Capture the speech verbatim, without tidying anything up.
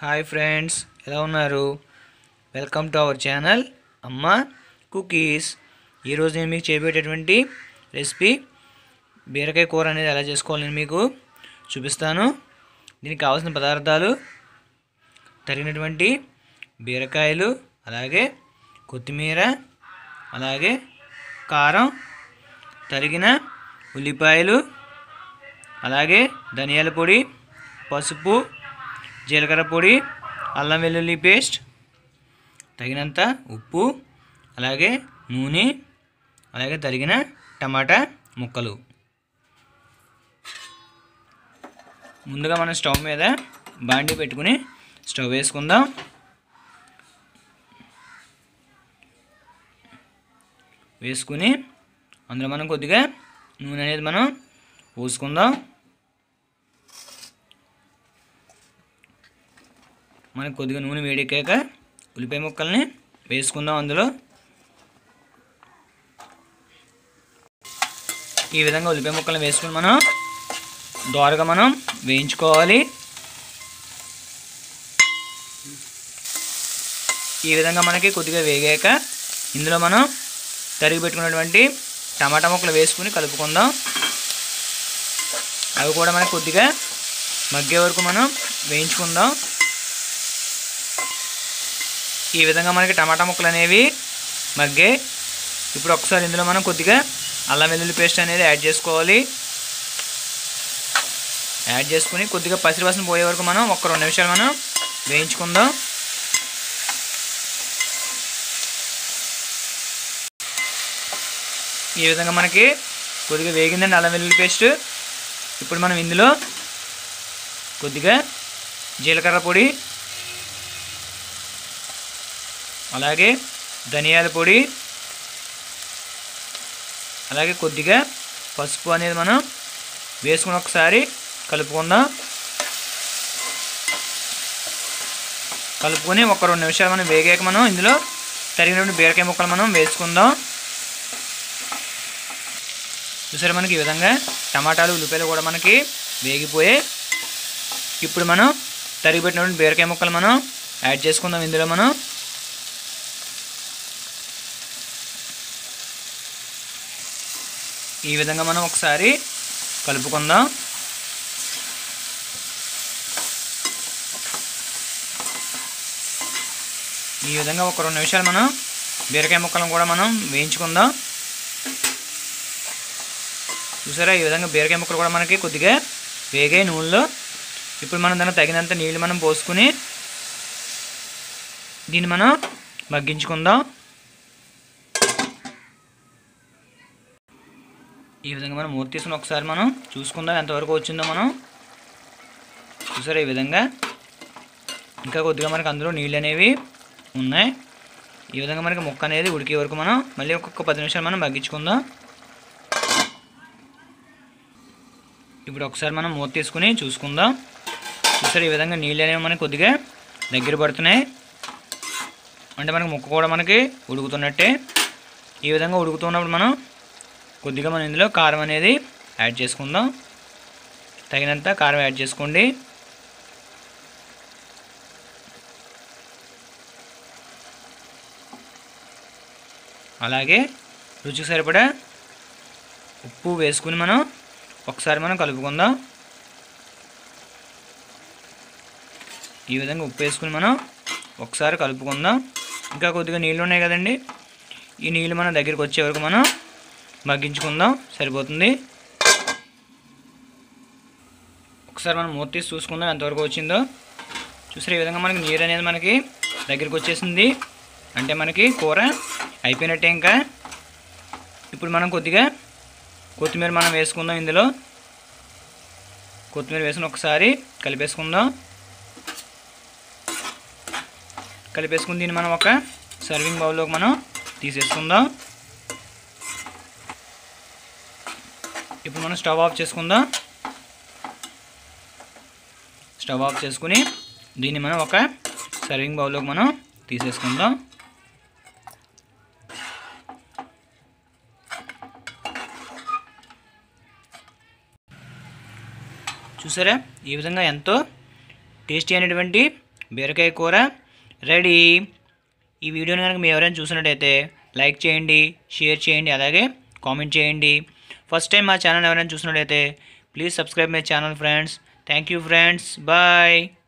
Hi friends, ఎలా ఉన్నారు? Welcome to our channel Amma cookies. ఈరోజు నేను మీకు చేయబోయేటటువంటి రెసిపీ బీరకాయ కూర అనేది ఎలా చేసుకోవాలని మీకు చూపిస్తాను. దీనికి కావాల్సిన పదార్థాలు తరిగినటువంటి బీరకాయలు, అలాగే కొత్తిమీర, అలాగే కారం, తరిగిన ఉల్లిపాయలు, అలాగే ధనియాల పొడి, పసుపు, జీలకర్ర పొడి, అల్లం వెల్లుల్లి పేస్ట్, తగినంత ఉప్పు, అలాగే నూనె, అలాగే తరిగిన టమాటా ముక్కలు. ముందుగా మనం స్టవ్ మీద బాండీ పెట్టుకుని స్టవ్ వేసుకుందాం. వేసుకుని అందులో మనం కొద్దిగా నూనె అనేది మనం పోసుకుందాం. మనకు కొద్దిగా నూనె వేడెక్కాక ఉల్లిపాయ ముక్కల్ని వేసుకుందాం. అందులో ఈ విధంగా ఉల్లిపాయ ముక్కల్ని వేసుకుని మనం దోరగా మనం వేయించుకోవాలి. ఈ విధంగా మనకి కొద్దిగా వేగాక ఇందులో మనం తరిగి పెట్టుకున్నటువంటి టమాటా ముక్కలు వేసుకుని కలుపుకుందాం. అవి కూడా మనకి కొద్దిగా మగ్గే వరకు మనం వేయించుకుందాం. ఈ విధంగా మనకి టమాటా ముక్కలు అనేవి మగ్గే. ఇప్పుడు ఒకసారి ఇందులో మనం కొద్దిగా అల్లం వెల్లుల్లి పేస్ట్ అనేది యాడ్ చేసుకోవాలి. యాడ్ చేసుకుని కొద్దిగా పసిరి వాసన పోయే వరకు మనం ఒక రెండు నిమిషాలు మనం వేయించుకుందాం. ఈ విధంగా మనకి కొద్దిగా వేగిందండి అల్లం వెల్లుల్లి పేస్ట్. ఇప్పుడు మనం ఇందులో కొద్దిగా జీలకర్ర పొడి, అలాగే ధనియాల పొడి, అలాగే కొద్దిగా పసుపు అనేది మనం వేసుకుని ఒకసారి కలుపుకుందాం. కలుపుకొని ఒక రెండు నిమిషాలు మనం వేగాక మనం ఇందులో తరిగినటువంటి బీరకాయ ముక్కలు మనం వేసుకుందాం. చూసారా, మనకి ఈ విధంగా టమాటాలు, ఉల్లిపాయలు కూడా మనకి వేగిపోయాయి. ఇప్పుడు మనం తరిగిపెట్టినటువంటి బీరకాయ ముక్కలు మనం యాడ్ చేసుకుందాం. ఇందులో మనం ఈ విధంగా మనం ఒకసారి కలుపుకుందాం. ఈ విధంగా ఒక రెండు నిమిషాలు మనం బీరకాయ ముక్కలను కూడా మనం వేయించుకుందాం. చూసారా, ఈ విధంగా బీరకాయ ముక్కలు కూడా మనకి కొద్దిగా వేగాయి నూనెలో. ఇప్పుడు మనం దానికి తగినంత నీళ్ళు మనం పోసుకుని దీన్ని మనం మగ్గించుకుందాం. ఈ విధంగా మనం మూత తీసుకుని ఒకసారి మనం చూసుకుందాం ఎంతవరకు వచ్చిందో మనం. చూసారా, ఈ విధంగా ఇంకా కొద్దిగా మనకు అందులో నీళ్ళు అనేవి ఉన్నాయి. ఈ విధంగా మనకి ముక్క అనేది ఉడికే వరకు మనం మళ్ళీ ఒక్కొక్క పది నిమిషాలు మనం మగ్గించుకుందాం. ఇప్పుడు ఒకసారి మనం మూత తీసుకుని చూసుకుందాం. చూసారా, ఈ విధంగా నీళ్ళు అనేవి మనకి కొద్దిగా దగ్గర పడుతున్నాయి. అంటే మనకి ముక్క కూడా మనకి ఉడుకుతున్నట్టే. ఈ విధంగా ఉడుకుతున్నప్పుడు మనం కొద్దిగా మనం ఇందులో కారం అనేది యాడ్ చేసుకుందాం. తగినంత కారం యాడ్ చేసుకోండి. అలాగే రుచికి సరిపడా ఉప్పు వేసుకుని మనం ఒకసారి మనం కలుపుకుందాం. ఈ విధంగా ఉప్పు వేసుకుని మనం ఒకసారి కలుపుకుందాం. ఇంకా కొద్దిగా నీళ్ళు ఉన్నాయి కదండి, ఈ నీళ్ళు మన దగ్గరికి వచ్చే వరకు మనం మగ్గించుకుందాం. సరిపోతుంది. ఒకసారి మనం మూత తీసి చూసుకుందాం ఎంతవరకు వచ్చిందో. చూసారు, ఈ విధంగా మనకి నీరు అనేది మనకి దగ్గరికి వచ్చేసింది. అంటే మనకి కూర అయిపోయినట్టే. ఇంకా ఇప్పుడు మనం కొద్దిగా కొత్తిమీర మనం వేసుకుందాం. ఇందులో కొత్తిమీర వేసుకుని ఒకసారి కలిపేసుకుందాం. కలిపేసుకుని దీన్ని మనం ఒక సర్వింగ్ బౌల్లోకి మనం తీసేసుకుందాం. ఇప్పుడు మనం స్టవ్ ఆఫ్ చేసుకుందాం. స్టవ్ ఆఫ్ చేసుకుని దీన్ని మనం ఒక సర్వింగ్ బౌల్లోకి మనం తీసేసుకుందాం. చూసారా, ఈ విధంగా ఎంతో టేస్టీ అయినటువంటి బీరకాయ కూర రెడీ. ఈ వీడియోని కనుక మీరు ఎవరైనా చూసినట్టయితే లైక్ చేయండి, షేర్ చేయండి, అలాగే కామెంట్ చేయండి. ఫస్ట్ టైం మా ఛానల్ ఎవరైనా చూసినట్టయితే please subscribe my channel friends. Thank you friends, bye.